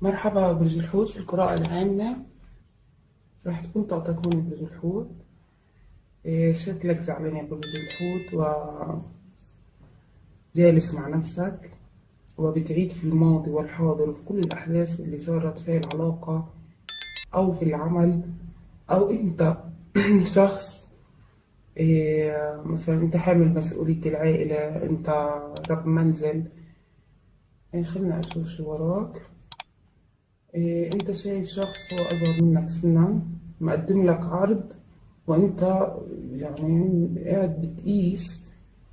مرحبا برج الحوت. في القراءة العامة راح تكون طاقتك هون برج الحوت. شكلك زعلان يا برج الحوت وجالس مع نفسك وبتعيد في الماضي والحاضر وفي كل الأحداث اللي صارت في العلاقة أو في العمل، أو أنت شخص مثلا أنت حامل مسؤولية العائلة، أنت رب منزل. خلينا أشوف شو وراك. انت شايف شخص هو اصغر منك سنا مقدم لك عرض، وانت يعني قاعد بتقيس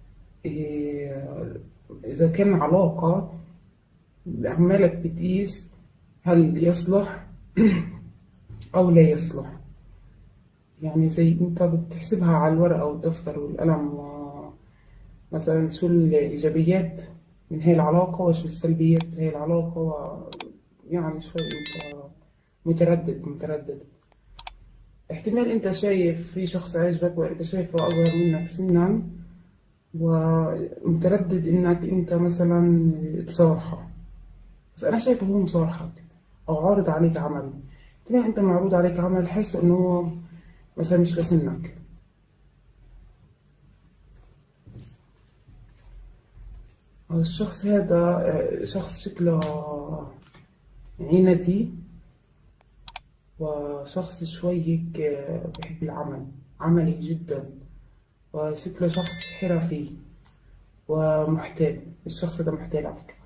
اذا كان علاقة، عمالك بتقيس هل يصلح او لا يصلح. يعني زي انت بتحسبها على الورقة والدفتر والقلم، مثلا شو الايجابيات من هاي العلاقة وشو السلبيات من هاي العلاقة يعني شوي انت متردد. احتمال انت شايف في شخص عاجبك وانت شايفه اصغر منك سنا، ومتردد انك انت مثلا تصارحه، بس انا شايفه هو مصارحك او عارض عليك عمل. احتمال انت معروض عليك عمل حاسس انه هو مثلا مش لسنك. الشخص هذا شخص شكله عندي، وشخص شوي هيك بحب العمل، عملي جدا، وشكله شخص حرفي ومحتال. الشخص ده محتال على فكرة.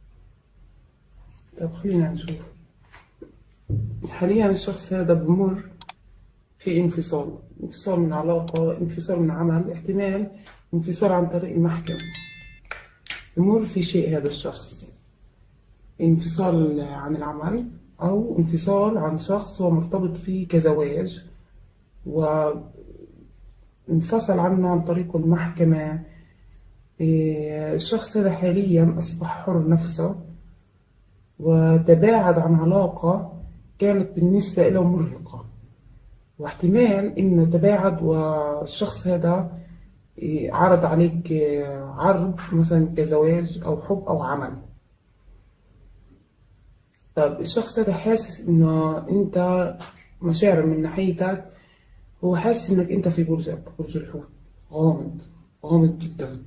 طب خلينا نشوف. حاليا الشخص هذا بمر في انفصال من علاقة، انفصال من عمل، احتمال انفصال عن طريق المحكمة. بمر في شيء هذا الشخص، انفصال عن العمل أو انفصال عن شخص هو مرتبط فيه كزواج، وانفصل عنه عن طريق المحكمة. الشخص هذا حاليا أصبح حر نفسه، وتباعد عن علاقة كانت بالنسبة له مرهقة، واحتمال إنه تباعد والشخص هذا عرض عليك عرض مثلا كزواج أو حب أو عمل. طب الشخص هذا حاسس إنه أنت مشاعر من ناحيتك، هو حاسس إنك أنت في برجك برج الحوت غامض جدا،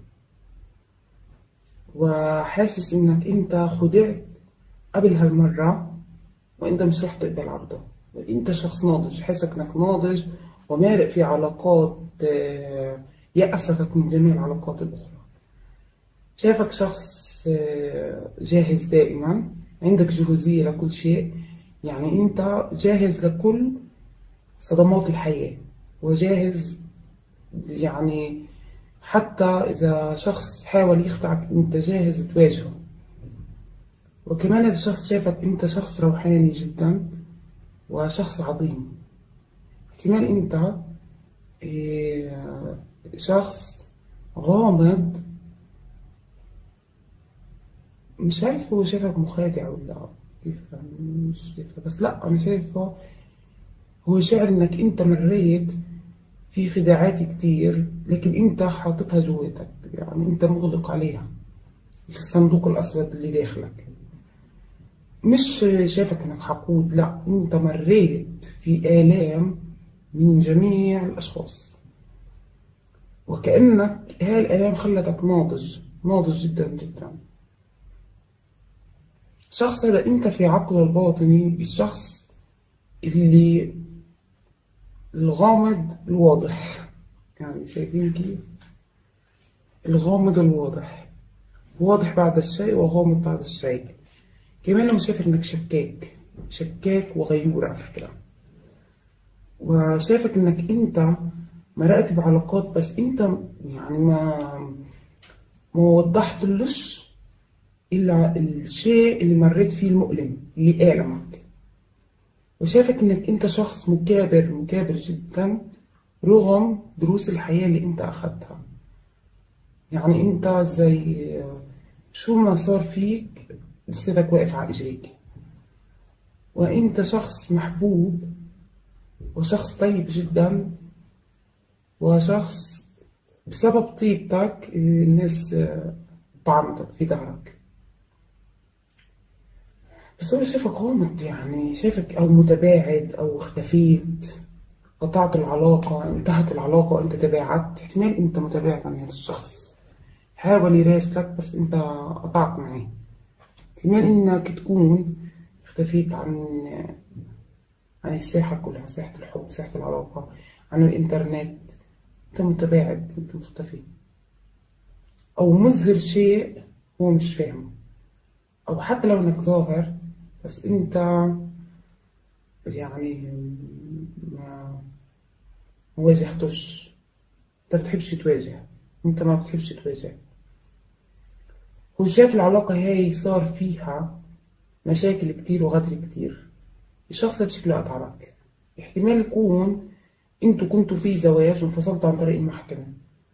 وحاسس إنك أنت خدعت قبل هالمرة وأنت مش رح تقبل عرضه. أنت شخص ناضج، حاسك إنك ناضج ومارق في علاقات يأستك من جميع العلاقات الأخرى. شايفك شخص جاهز دائما، عندك جهوزية لكل شيء. يعني أنت جاهز لكل صدمات الحياة، وجاهز يعني حتى إذا شخص حاول يخدعك أنت جاهز تواجهه. وكمان هذا الشخص شايفك أنت شخص روحاني جدا وشخص عظيم. احتمال أنت شخص غامض، مش عارف هو شايفك مخادع ولا كيف، مش كيف، بس لا أنا شايفه هو شاعر إنك أنت مريت في خداعات كتير، لكن أنت حاططها جواتك، يعني أنت مغلق عليها في الصندوق الأسود اللي داخلك. مش شايفك إنك حقود، لا أنت مريت في آلام من جميع الأشخاص، وكأنك هاي الآلام خلتك ناضج جدا. الشخص هذا أنت في عقله الباطني الشخص اللي الغامض الواضح. يعني شايفين كيف؟ الغامض الواضح، واضح بعد الشيء وغامض بعد الشيء. كمان أنا شايف إنك شكاك وغيور على فكرة، وشايفك إنك أنت مرقت بعلاقات، بس أنت يعني ما وضحتلوش إلا الشيء اللي مريت فيه المؤلم اللي ألمك. وشايفك إنك أنت شخص مكابر جدا رغم دروس الحياة اللي أنت أخدتها. يعني أنت زي شو ما صار فيك لساتك واقف على إجريك، وأنت شخص محبوب وشخص طيب جدا، وشخص بسبب طيبتك الناس طعنتك في ظهرك. بس هو شايفك غامض، يعني شايفك أو متباعد أو اختفيت، قطعت العلاقة، انتهت العلاقة وأنت تباعدت. احتمال أنت متباعد عن هذا الشخص، حاول يراسلك بس أنت قطعت معاه. احتمال إنك تكون اختفيت عن الساحة كلها، ساحة الحب، ساحة العلاقة، عن الإنترنت. أنت متباعد، أنت مختفي، أو مظهر شيء هو مش فاهمه، أو حتى لو إنك ظاهر بس أنت يعني ما واجهتش. أنت بتحبش تواجه، أنت ما بتحبش تواجه. هو شايف العلاقة هاي صار فيها مشاكل كتير وغدر كتير. الشخص ده شكله قطعك. احتمال يكون انتوا كنتوا في زواج وانفصلتوا عن طريق المحكمة.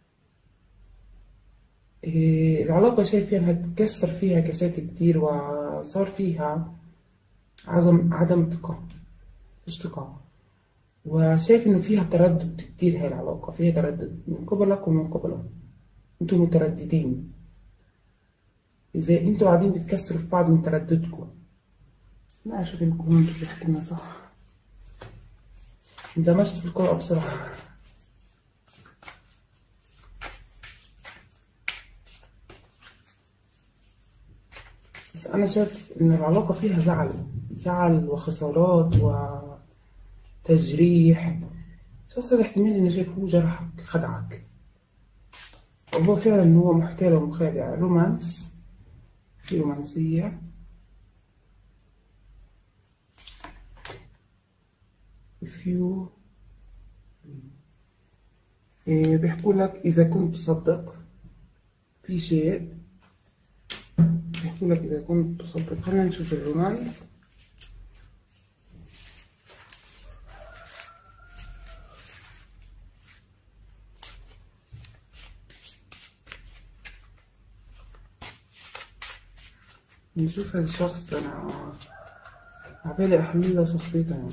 العلاقة شايف فيها انها تكسر فيها كسات كتير، وصار فيها عدم ثقة، مش ثقة. وشايف انه فيها تردد كتير، هاي العلاقة فيها تردد من قبلك ومن قبله. انتوا مترددين، زي انتوا قاعدين بتكسروا في بعض من ترددكم. لا اشوف انكم انتوا بتحكي لنا صح. اندمجت في القراءة بصراحة. بس أنا شايف إن العلاقة فيها زعل وخسارات وتجريح. الشخص ده احتمال إنه شايف هو جرحك، خدعك، وهو فعلا هو محتال ومخادع. رومانس، في رومانسية. if you بيحكوا لك إذا كنت تصدق في شيء. بيحكوا لك إذا كنت تصدق. خلينا نشوف الرومانس. نشوف هذا الشخص. أنا عبالي أحلل له شخصيته يعني.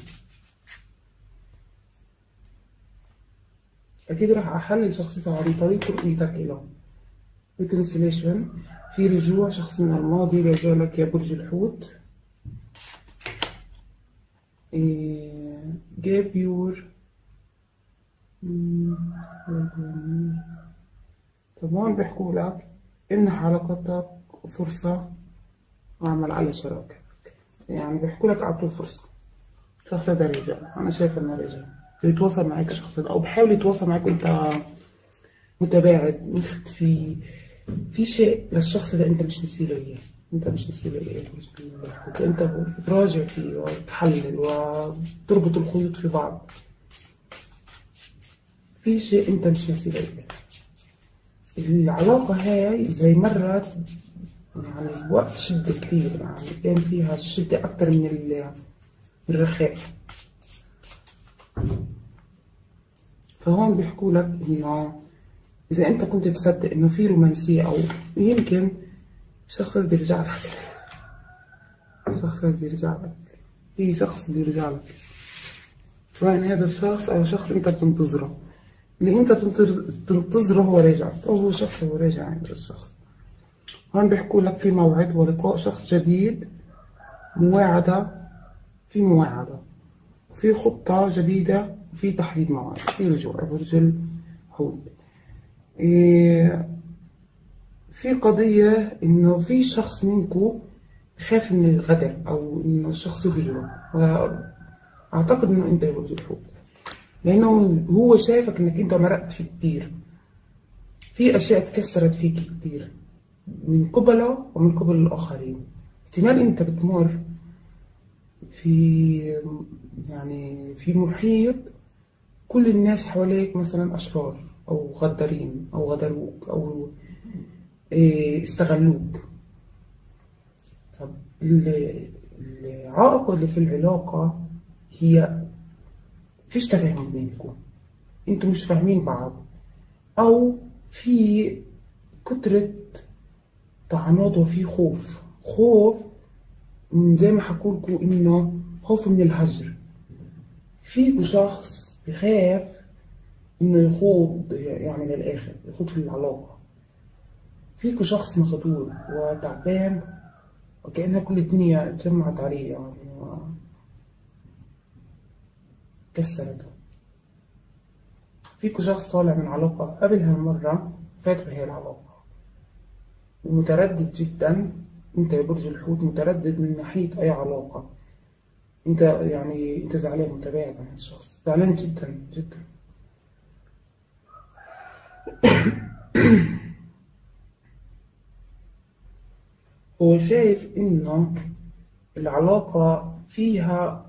أكيد راح أحلل شخصيته عن طريق رؤيتك له. reconciliation، في رجوع، شخص من الماضي رجع لك يا برج الحوت. gave your طب هون بيحكوا لك امنح علاقتك فرصة واعمل على شراكة. يعني بيحكوا لك أعطوه فرصة. الشخص ده رجع، أنا شايفة إنه رجع يتواصل معك. الشخص ده أو بحاول يتواصل معك وأنت متباعد، مختفي. في شيء للشخص ده أنت مش نسيله إياه. أنت مش نسيله إياه. أنت بتراجع فيه وتحلل وتربط الخيوط في بعض. في شيء أنت مش نسيله إياه. العلاقة هاي زي مرت يعني وقت شدة كتير، يعني كان فيها الشدة أكتر من الرخاء. فهون بيحكوا لك إنه إذا أنت كنت تصدق إنه في رومانسية، أو يمكن شخص بده يرجع لك. شخص بده يرجع لك. في شخص بده يرجع لك، سواء هذا الشخص أو شخص أنت بتنتظره. اللي أنت بتنتظره هو راجع، أو هو شخص هو راجع عند الشخص. هون بيحكوا لك في موعد ولقاء شخص جديد، مواعدة، في مواعدة، في خطة جديدة، وفي تحديد موعد، في رجوع برج الحوت. في قضية إنه في شخص منكم خاف من الغدر، أو إنه الشخص يهجره. وأعتقد إنه أنت يا برج الحوت، لأنه هو شايفك إنك أنت مرقت فيه كتير. في أشياء اتكسرت فيك كتير من قبله ومن قبل الآخرين. احتمال أنت بتمر في يعني في محيط كل الناس حواليك مثلا أشرار، أو غدارين، أو غدروك، أو استغلوك. طب العائق اللي في العلاقة هي فيش تفاهم بينكم، انتوا مش فاهمين بعض، أو في كترة طعنات، وفي خوف زي ما حكولكوا إنه خوف من الهجر. فيكوا شخص بخاف إنه يخوض يعني للآخر، يخوض في العلاقة. فيكوا شخص مخدوع وتعبان وكأنها كل الدنيا اتجمعت عليه يعني وكسرته. فيكو شخص طالع من علاقة قبل هالمرة فات بهي العلاقة ومتردد جدا. انت يا برج الحوت متردد من ناحية اي علاقة. انت يعني انت زعلان متباعد عن الشخص، زعلان جدا جدا. هو شايف انه العلاقة فيها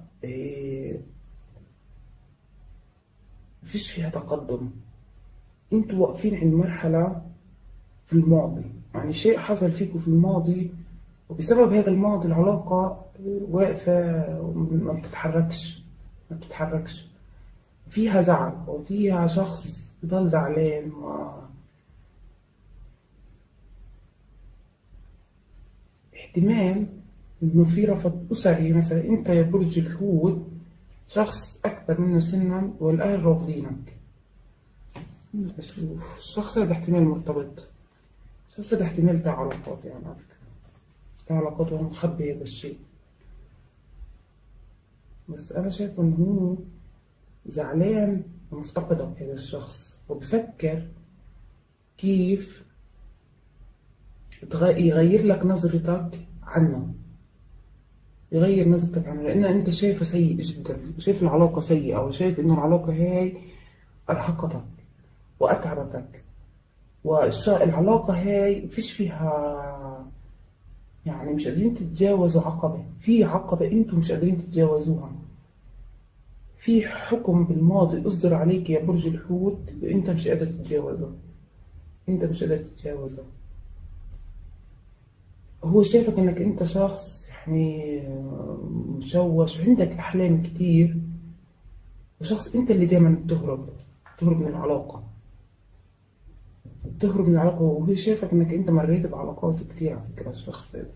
مفيش فيها تقدم. انتوا واقفين عند مرحلة في الماضي، يعني شيء حصل فيكم في الماضي وبسبب هذا الماضي العلاقة واقفة وما بتتحركش، ما بتتحركش. فيها زعل وفيها شخص بضل زعلان احتمال إنه في رفض أسري. مثلا أنت يا برج الحوت شخص أكبر منه سنا والأهل رافضينك. بشوف الشخص هذا احتمال مرتبط، الشخص هذا احتمال بتاع علاقات، يعني على فكرة بتاع علاقات وهو مخبي هذا الشيء. بس أنا شايف إنه هو زعلان ومفتقدك هذا الشخص وبفكر كيف يغير لك نظرتك عنه، يغير نظرتك عنه، لأن أنت شايفه سيء جدا، شايف العلاقة سيئة وشايف إنه العلاقة هاي أرهقتك وأتعبتك. والعلاقة هاي فيش فيها يعني مش قادرين تتجاوزوا عقبة، في عقبة أنتم مش قادرين تتجاوزوها. في حكم بالماضي أصدر عليك يا برج الحوت أنت مش قادر تتجاوزه، أنت مش قادر تتجاوزه. هو شايفك إنك أنت شخص يعني مشوش وعندك أحلام كتير، وشخص أنت اللي دايما تهرب من العلاقة، تهرب من العلاقة. وهو شايفك إنك أنت مريت بعلاقات كتير على فكرة الشخص ده،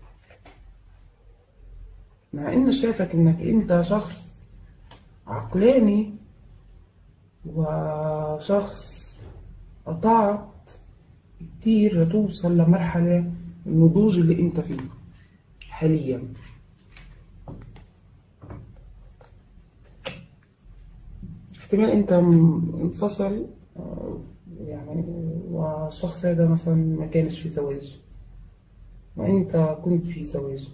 مع إنه شايفك إنك أنت شخص عقلاني وشخص قطعت كتير لتوصل لمرحلة النضوج اللي أنت فيه حاليا. احتمال أنت انفصل يعني، والشخص هذا مثلا ما كانش في زواج وأنت كنت في زواج.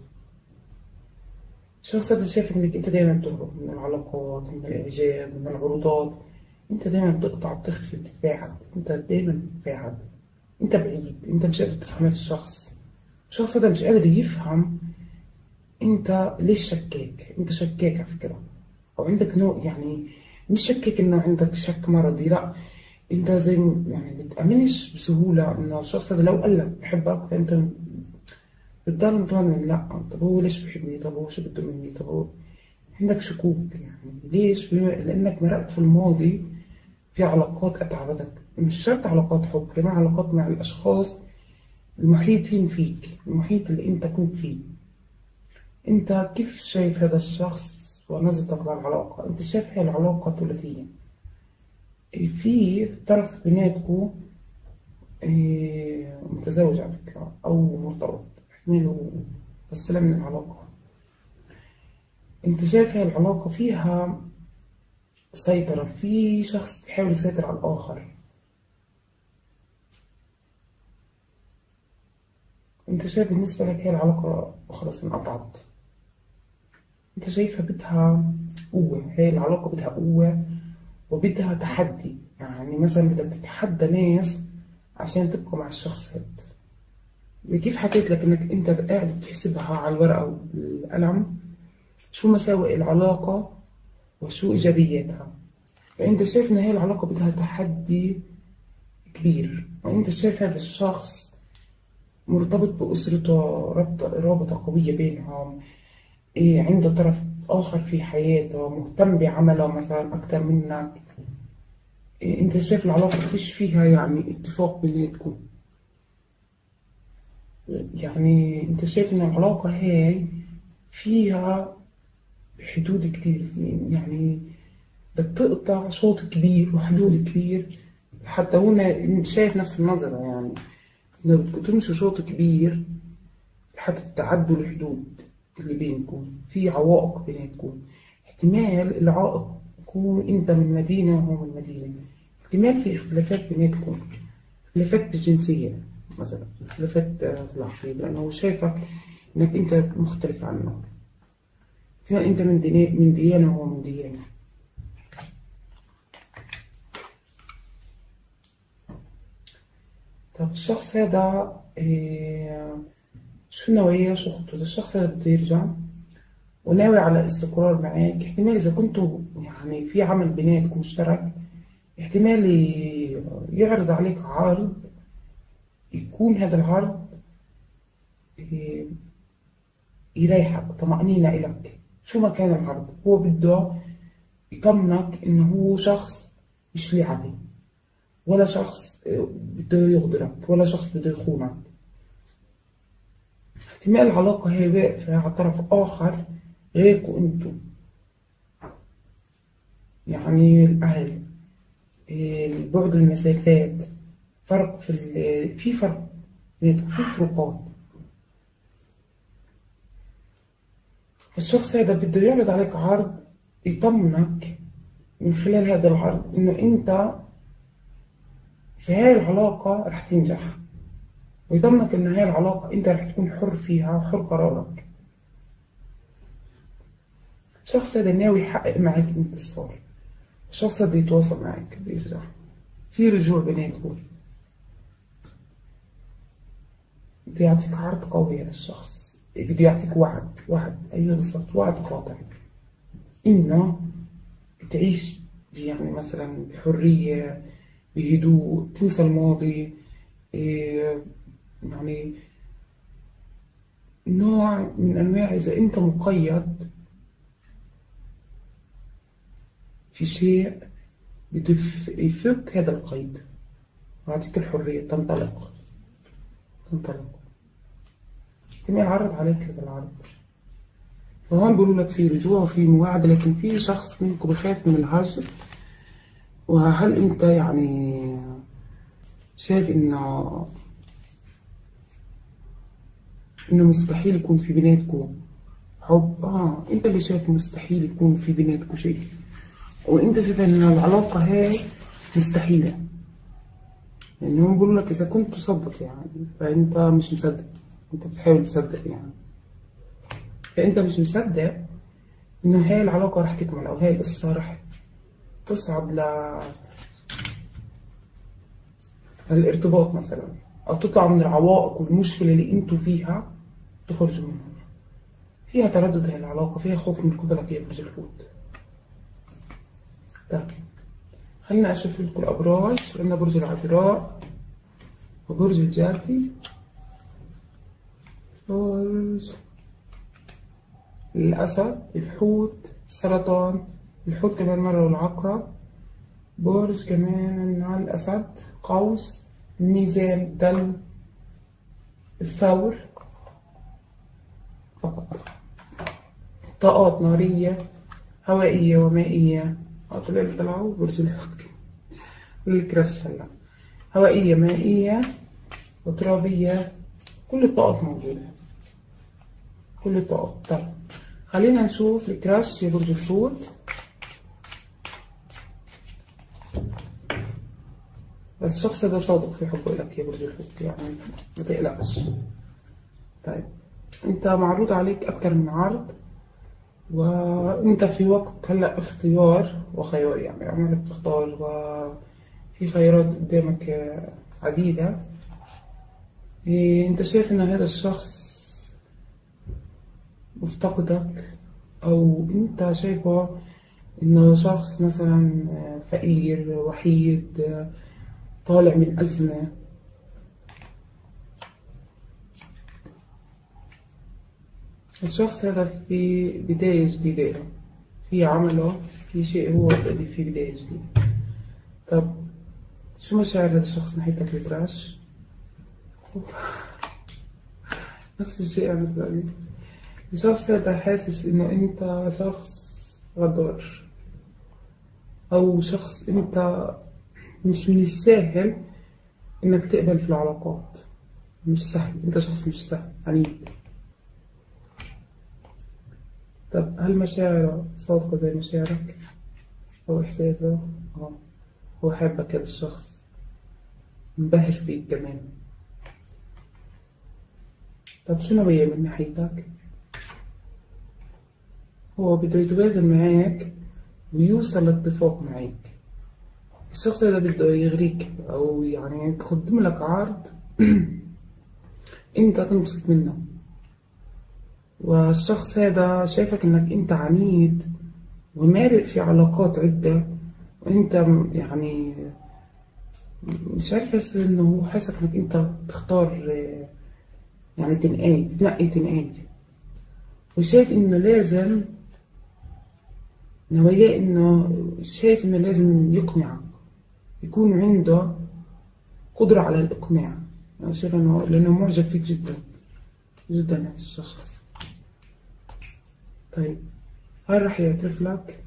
الشخص هذا شايف إنك أنت دايما تهرب من العلاقات، من الإعجاب، من العروضات. أنت دايما بتقطع، بتختفي، بتتباعد. أنت دايما بتتباعد، أنت بعيد، أنت مش قادر تفهم هذا الشخص. الشخص هذا مش قادر يفهم أنت ليش شكاك. أنت شكاك على فكرة، أو عندك نوع يعني مش شكاك إنه عندك شك مرضي، لا أنت زي يعني بتأمنش بسهولة إنه الشخص هذا لو قال لك بحبك فأنت بتضل مطمن. لا طب هو ليش بحبني؟ طب هو شو بده مني؟ طب هو عندك شكوك يعني ليش؟ لأنك مرقت في الماضي في علاقات أتعبتك، مش شرط علاقات حب، كمان علاقات مع الأشخاص المحيطين فيك، المحيط اللي أنت كنت فيه. أنت كيف شايف هذا الشخص ونظرتك للعلاقة؟ أنت شايف هي العلاقة ثلاثية، في طرف بيناتكو متزوج على فكرة أو مرتبط، احتمال بس من العلاقة. أنت شايف هي العلاقة فيها سيطرة، في شخص بيحاول يسيطر على الآخر. أنت شايف بالنسبة لك هي العلاقة خلاص انقطعت. أنت شايفها بدها قوة، هي العلاقة بدها قوة وبدها تحدي. يعني مثلا بدك تتحدى ناس عشان تبقى مع الشخص هذا. زي كيف حكيت لك إنك أنت قاعد بتحسبها على الورقة والقلم، شو مساوئ العلاقة وشو إيجابياتها. فأنت شايف إن هي العلاقة بدها تحدي كبير، وأنت شايف هذا الشخص مرتبط بأسرته، رابطة قوية بينهم، عنده طرف آخر في حياته، مهتم بعمله مثلا أكتر منك. أنت شايف العلاقة فيش فيها يعني اتفاق بيناتكم. يعني أنت شايف إن العلاقة هاي فيها حدود كتير، يعني بدك تقطع شوط كبير وحدود كبير. حتى هو شايف نفس النظرة، يعني إنه بدكم تمشوا شوط كبير لحتى تتعدوا الحدود اللي بينكم، في عوائق بيناتكم. احتمال العائق يكون انت من مدينة وهو من مدينة، احتمال في اختلافات بيناتكم، اختلافات بالجنسية مثلا، اختلافات في العقيدة، لأنه هو شايفك إنك أنت مختلف عنه. احتمال أنت من ديانة وهو من ديانة. طب الشخص هذا شو نواياه، شو خطته؟ الشخص هذا بده يرجع وناوي على استقرار معك. احتمال إذا كنتوا يعني في عمل بيناتكم مشترك، احتمال يعرض عليك عرض، يكون هذا العرض يريحك، طمأنينة إلك. شو ما كان العرض، هو بده يطمنك إنه هو شخص مش لعبي، ولا شخص بده يغدرك، ولا شخص بده يخونك. احتمال العلاقة هي واقفة على طرف آخر غيركم انتو، يعني الأهل، البعد، المسافات، فرق في فرق بيناتكم، في فروقات. الشخص هذا بده يعرض عليك عرض يطمنك من خلال هذا العرض إنه أنت في هاي العلاقة رح تنجح، ويضمنك إن هاي العلاقة أنت رح تكون حر فيها وحر قرارك. الشخص هذا ناوي يحقق معك انتصار، الشخص هذا يتواصل معك، بده يرجع، في رجوع بيناتكم، بده يعطيك عرض قوي. هذا الشخص بده يعطيك وعد، أيوه بالضبط، وعد قاطع إنه تعيش يعني مثلا بحرية، بهدوء، تنسى الماضي. يعني نوع من أنواع، إذا أنت مقيد في شيء بده يفك هذا القيد ويعطيك الحرية، تنطلق. كمان عرض عليك هذا العرض، فهون بيقولوا لك في رجوع وفي مواعدة، لكن في شخص منكم بخاف من الهجر. وهل أنت يعني شايف إنه مستحيل يكون في بيناتكم حب؟ أنت اللي شايف مستحيل يكون في بيناتكم شيء، وأنت شايف إن العلاقة هاي مستحيلة. يعني هم بيقولوا لك إذا كنت تصدق يعني، فأنت مش مصدق، أنت بتحاول تصدق يعني، فأنت مش مصدق إنه هاي العلاقة رح تكمل، أو هاي القصة رح تصعد للارتباط مثلا، أو تطلع من العوائق والمشكلة اللي أنتوا فيها، تخرجوا منها. فيها تردد هاي العلاقة، فيها خوف من قبلك يا برج الحوت. طيب خلينا أشوف لكم الأبراج. عندنا برج العذراء وبرج الجدي، برج الأسد، الحوت، السرطان، الحوت كمان مرة، والعقرب، برج كمان عندنا الأسد، قوس، الميزان، الدلو، الثور. فقط طاقات نارية، هوائية ومائية. طلعوا برج الحوت الكرش هلا، هوائية، مائية، وترابية، كل الطاقات موجودة، كل الطاقات. طيب خلينا نشوف الكراش يا برج الحوت. بس الشخص ده صادق في حبه لك يا برج الحوت، يعني ما تقلقش. طيب انت معروض عليك اكتر من عرض، وانت في وقت هلا اختيار وخيار، يعني عمالك تختار، وفي خيارات قدامك عديدة. انت شايف ان هذا الشخص مفتقدك، او انت شايفه انه شخص مثلا فقير، وحيد، طالع من أزمة. الشخص هذا في بداية جديدة له، في عمله، في شيء هو بده في بداية جديدة. طب شو مشاعر هذا الشخص ناحيتك الكراش؟ نفس الشيء عم بتلاقيه. الشخص هذا حاسس إنه أنت شخص غدار، أو شخص أنت مش من السهل إنك تقبل في العلاقات، مش سهل، أنت شخص مش سهل، عنيد. طب هل مشاعره صادقة زي مشاعرك أو إحساسه؟ اه. هو حابك هذا الشخص، منبهر فيك كمان. طب شو ناوية من ناحيتك؟ هو بده يتوازن معك ويوصل لاتفاق معك. الشخص هذا بده يغريك أو يعني يقدم لك عرض أنت تنبسط منه. والشخص هذا شايفك إنك أنت عنيد ومارق في علاقات عدة، وأنت يعني مش عارف، بس إنه هو حاسك إنك أنت تختار، يعني تنقي. وشايف إنه لازم، نواياه إنه شايف إنه لازم يقنعك، يكون عنده قدرة على الإقناع. أنا شايف إنه لأنه معجب فيك جدا جدا هذا الشخص. طيب هل راح يعترف لك؟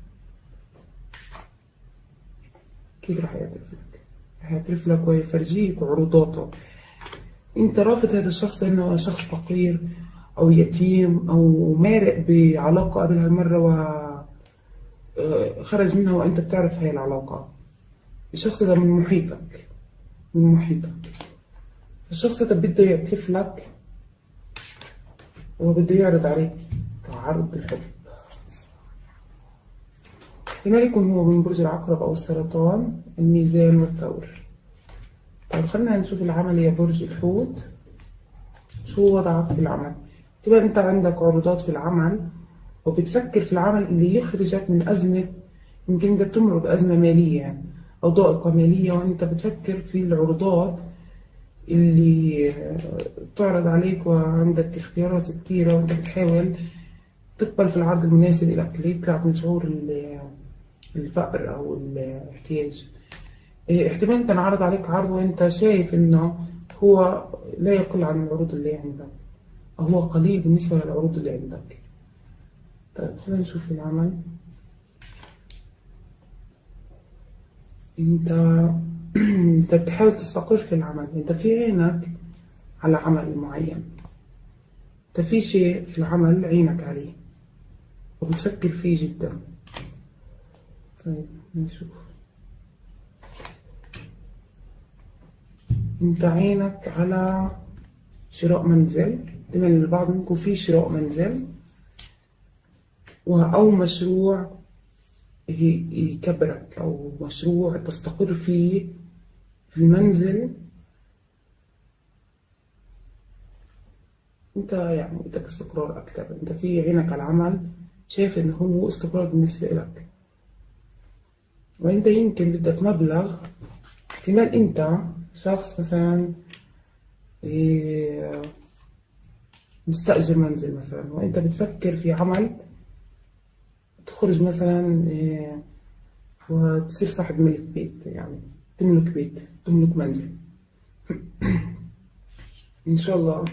أكيد راح يعترف لك، راح يعترف لك ويفرجيك عروضاته. أنت رافض هذا الشخص لأنه شخص فقير أو يتيم أو مارق بعلاقة قبل هالمرة وخرج منها وأنت بتعرف هاي العلاقة. الشخص ده من محيطك، من محيطك. الشخص ده بده يعترف لك وبده يعرض عليك عرض الحب. احتمال يكون هو من برج العقرب أو السرطان، الميزان والثور. طيب خلينا نشوف العمل يا برج الحوت. شو وضعك في العمل؟ تبقى أنت عندك عروضات في العمل وبتفكر في العمل اللي يخرجك من أزمة. يمكن أنت بتمر بأزمة مالية يعني أو ضائقة مالية، وأنت بتفكر في العروضات اللي تعرض عليك وعندك اختيارات كتيرة، وأنت بتحاول تقبل في العرض المناسب لك ليطلع من شعور الفقر أو الاحتياج. احتمال تنعرض عليك عرض وأنت شايف إنه هو لا يقل عن العروض اللي عندك، أو هو قليل بالنسبة للعروض اللي عندك. طيب خلينا نشوف العمل. أنت أنت بتحاول تستقر في العمل، أنت في عينك على عمل معين، أنت في شيء في العمل عينك عليه وبتفكر فيه جدا. طيب نشوف. أنت عينك على شراء منزل، احتمال البعض منكم في شراء منزل أو مشروع يكبرك، أو مشروع تستقر فيه في المنزل. أنت يعني بدك استقرار أكتر، أنت في عينك على العمل، شايف إنه هو استقرار بالنسبة لك. وأنت يمكن بدك مبلغ، احتمال أنت شخص مثلا مستأجر منزل مثلا، وأنت بتفكر في عمل تخرج مثلا وتصير صاحب ملك بيت، يعني تملك بيت، تملك منزل إن شاء الله.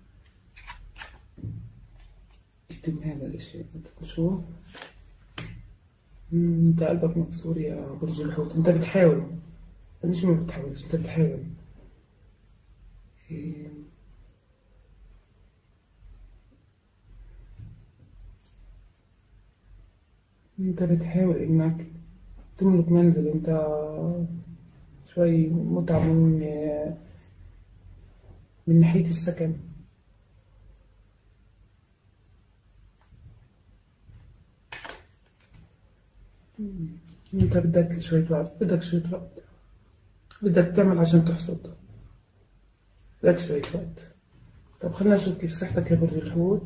اكتب هذا الشيء. شو؟ أنت قلبك مكسور يا برج الحوت. أنت بتحاول، أنت مش ما بتحاولش، أنت بتحاول. إيه، أنت بتحاول إنك تملك منزل. أنت شوي متعب من ناحية السكن. أنت بدك شوية وقت، بدك شوية وقت، بدك تعمل عشان تحصد، بدك شوية وقت. طب خلينا نشوف كيف صحتك يا برج الحوت.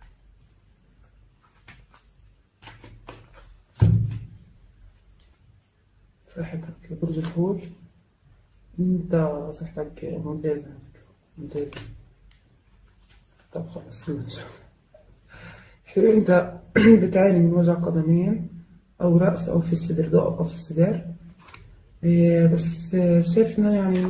صحتك يا برج الحوت، أنت صحتك ممتازة، ممتازة. طب خلاص خلينا نشوف. أنت بتعاني من وجع قدمين أو رأس أو في الصدر، ضائقة في الصدر. بس شايف إنه يعني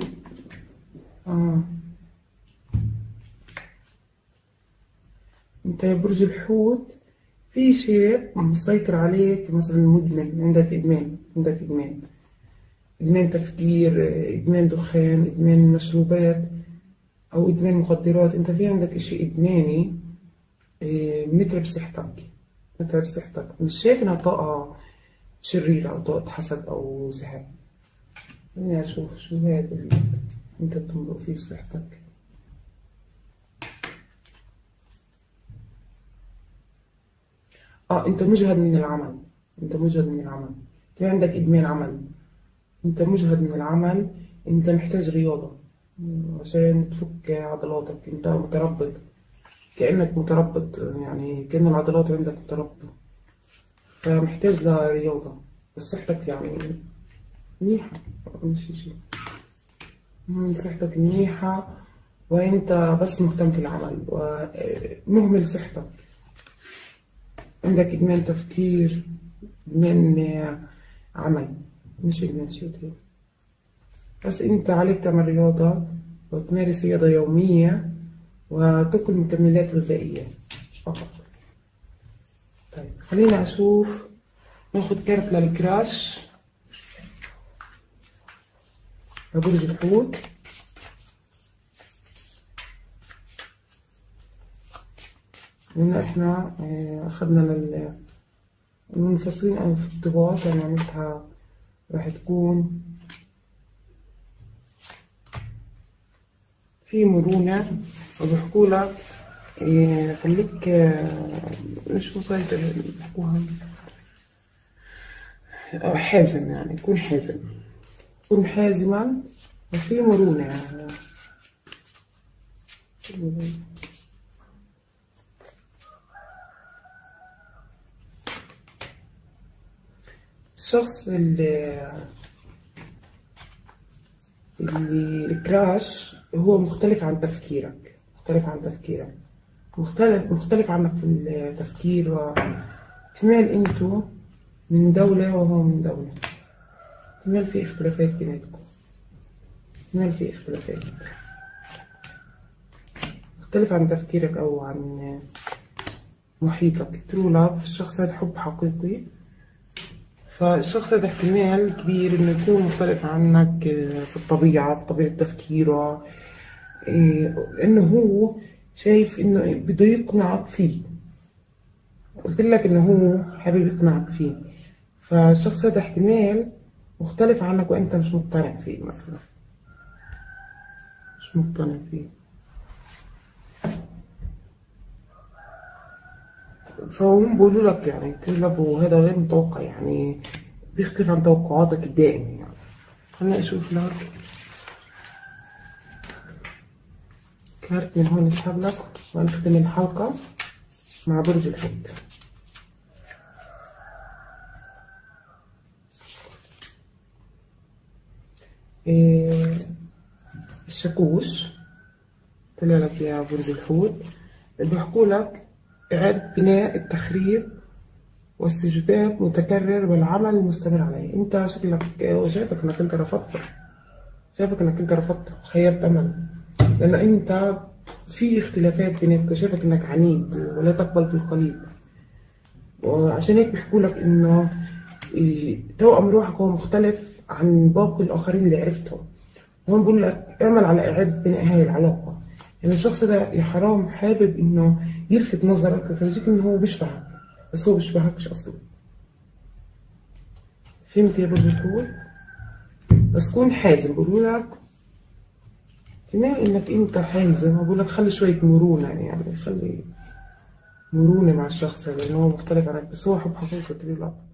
أنت يا برج الحوت في شيء مسيطر عليك، مثلا مدمن، عندك إدمان، عندك إدمان، إدمان تفكير، إدمان دخان، إدمان مشروبات، أو إدمان مخدرات. أنت في عندك إشي إدماني متعب صحتك. متعب صحتك، مش شايف انها طاقة شريرة او طاقة حسد او سحر. خليني اشوف شو هذا اللي انت بتمرق فيه بصحتك. انت مجهد من العمل، انت مجهد من العمل، في عندك ادمان عمل، انت مجهد من العمل، انت محتاج رياضة عشان تفك عضلاتك، انت متربط، كأنك متربط، يعني كأن العضلات عندك متربطة، فمحتاج لرياضة. بس صحتك يعني منيحة، مش شي. صحتك منيحة، وانت بس مهتم في العمل ومهمل صحتك. عندك إدمان تفكير، إدمان عمل، مش إدمان شيء تاني. بس انت عليك تعمل رياضة وتمارس رياضة يومية وتاكل مكملات غذائية فقط. طيب خلينا أشوف، ناخد كارت للكراش لبرج الحوت. لأن احنا أخدنا المنفصلين عن في الطباع، يعني معناتها راح تكون في مرونة، وبيحكولك خليك شو مسيطر بيحكوها، حازم، يعني كون حازم، كن حازما وفي مرونة. الشخص اللي الكراش هو مختلف عن تفكيرك، مختلف عن تفكيرك، مختلف عنك في التفكير، واحتمال انتوا من دولة وهو من دولة، احتمال في اختلافات بيناتكم، احتمال في اختلافات، مختلف عن تفكيرك أو عن محيطك. ترو لاف، الشخص هذا حب حقيقي، فالشخص هذا احتمال كبير إنه يكون مختلف عنك في الطبيعة، بطبيعة تفكيره، إنه هو شايف إنه بده يقنعك فيه. قلت لك إنه هو حابب يقنعك فيه، فالشخص هذا احتمال مختلف عنك وأنت مش مقتنع فيه، مثلا مش مقتنع فيه، فهم بيقولوا لك يعني تغلب، وهذا غير متوقع، يعني بيختلف عن توقعاتك الدائمة. يعني خليني أشوف لك كارت من هون أسحب لك ونختم الحلقة مع برج الحوت. الشاكوش طلع لك يا برج الحوت، بيحكوا لك إعادة بناء، التخريب واستجداد متكرر والعمل المستمر عليه. انت شكلك شايفك انك انت رفضت، شايفك انك انت رفضت وخيبت امل، لان انت في اختلافات بينك، شايفك انك عنيد ولا تقبل بالقليل، وعشان هيك بيحكوا لك انه توأم روحك هو مختلف عن باقي الاخرين اللي عرفتهم. هون بقول لك اعمل على اعادة بناء هاي العلاقة، يعني الشخص ده يا حرام حابب انه يلفت نظرك ويفرجيك انه هو بيشبهك، بس هو بيشبهكش اصلا. فهمت يا برج الحوت؟ بس كون حازم، بقول لك احتمال انك انت حازم، بقول لك خلي شوية مرونة، يعني خلي مرونة مع الشخص هذا لانه هو مختلف عنك، بس هو حب حقيقي.